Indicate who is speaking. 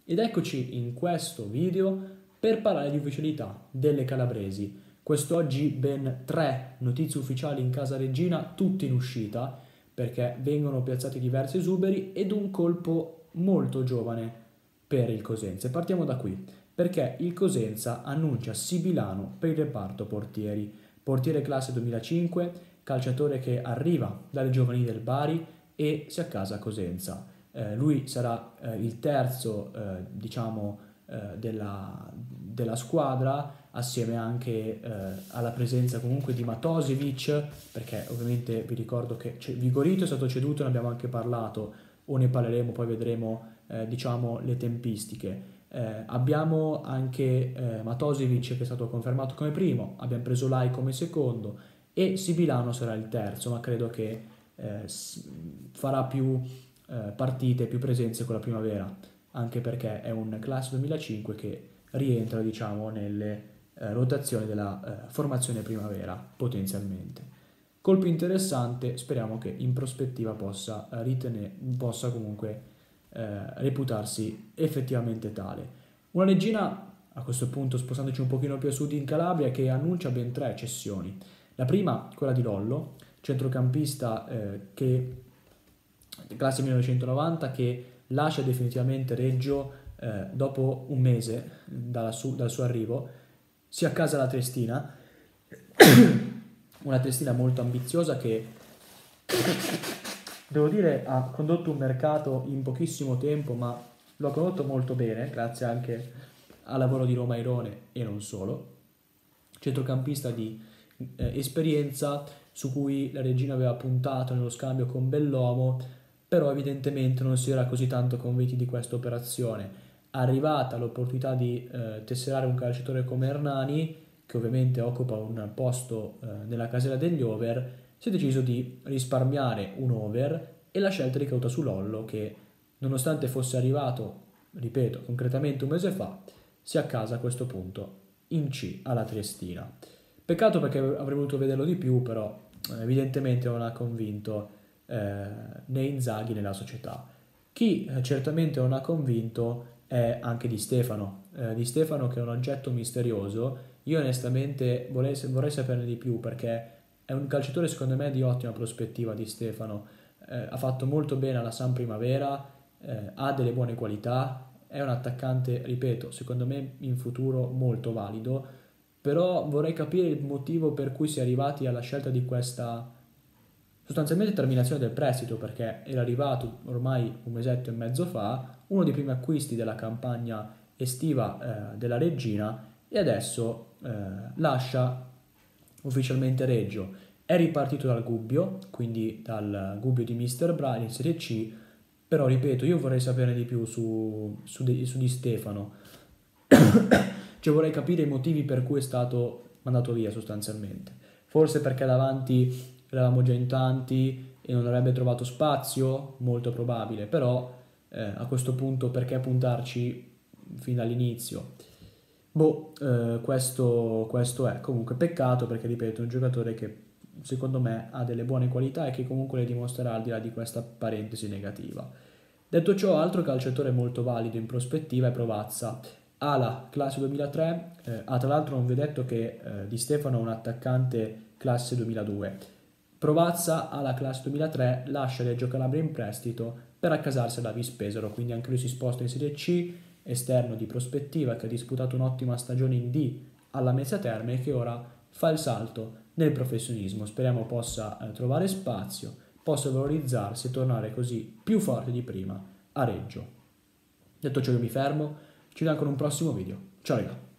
Speaker 1: Ed eccoci in questo video per parlare di ufficialità delle calabresi. Quest'oggi ben 3 notizie ufficiali in casa regina, tutte in uscita, perché vengono piazzati diversi esuberi ed un colpo molto giovane per il Cosenza. E partiamo da qui, perché il Cosenza annuncia Sibilano per il reparto portieri. Portiere classe 2005, calciatore che arriva dalle giovanili del Bari e si accasa a Cosenza. Lui sarà il terzo, della squadra, assieme anche alla presenza comunque di Matosevic, perché ovviamente vi ricordo che Vigorito è stato ceduto, ne abbiamo anche parlato, o ne parleremo, poi vedremo le tempistiche. Abbiamo anche Matosevic che è stato confermato come primo, abbiamo preso Lai come secondo e Sibilano sarà il terzo, ma credo che farà più partite, più presenze con la primavera, anche perché è un classe 2005 che rientra, nelle rotazioni della formazione primavera, potenzialmente. Colpo interessante, speriamo che in prospettiva possa comunque reputarsi effettivamente tale. Una regina, a questo punto spostandoci un pochino più a sud in Calabria, che annuncia ben 3 cessioni. La prima, quella di Lollo, centrocampista che classe 1990, che lascia definitivamente Reggio dopo un mese dal suo arrivo, si accasa la Triestina, una Triestina molto ambiziosa che devo dire ha condotto un mercato in pochissimo tempo, ma lo ha condotto molto bene, grazie anche al lavoro di Roma Irone e non solo. Centrocampista di esperienza su cui la regina aveva puntato nello scambio con Bellomo, però evidentemente non si era così tanto convinti di questa operazione. Arrivata l'opportunità di tesserare un calciatore come Hernani, che ovviamente occupa un posto nella casella degli over, si è deciso di risparmiare un over e la scelta è ricaduta su Lollo che, nonostante fosse arrivato, ripeto, concretamente un mese fa, si accasa a questo punto in C alla Triestina. Peccato perché avrei voluto vederlo di più, però evidentemente non ha convinto né Inzaghi né la società. Chi certamente non ha convinto è anche Di Stefano che è un oggetto misterioso. Io onestamente vorrei saperne di più perché è un calciatore secondo me di ottima prospettiva. Di Stefano ha fatto molto bene alla San Primavera, ha delle buone qualità, è un attaccante, ripeto, secondo me in futuro molto valido, però vorrei capire il motivo per cui si è arrivati alla scelta di questa sostanzialmente terminazione del prestito, perché era arrivato ormai un mesetto e mezzo fa, uno dei primi acquisti della campagna estiva della Regina, e adesso lascia ufficialmente Reggio. È ripartito dal Gubbio, quindi dal Gubbio di Mister Bra in Serie C, però ripeto, io vorrei sapere di più su Di Stefano. Cioè vorrei capire i motivi per cui è stato mandato via sostanzialmente. Forse perché davanti eravamo già in tanti e non avrebbe trovato spazio, molto probabile, però a questo punto perché puntarci fin dall'inizio? Questo è comunque peccato perché ripeto è un giocatore che secondo me ha delle buone qualità e che comunque le dimostrerà al di là di questa parentesi negativa. Detto ciò, altro calciatore molto valido in prospettiva è Provazza. Ha la classe 2003, tra l'altro non vi ho detto che Di Stefano è un attaccante classe 2002. Provazza ha la classe 2003, lascia Reggio Calabria in prestito per accasarsi alla Vispesaro, quindi anche lui si sposta in Serie C, esterno di prospettiva che ha disputato un'ottima stagione in D alla Mezza Terme e che ora fa il salto nel professionismo. Speriamo possa trovare spazio, possa valorizzarsi e tornare così più forte di prima a Reggio. Detto ciò io mi fermo, ci vediamo con un prossimo video. Ciao raga!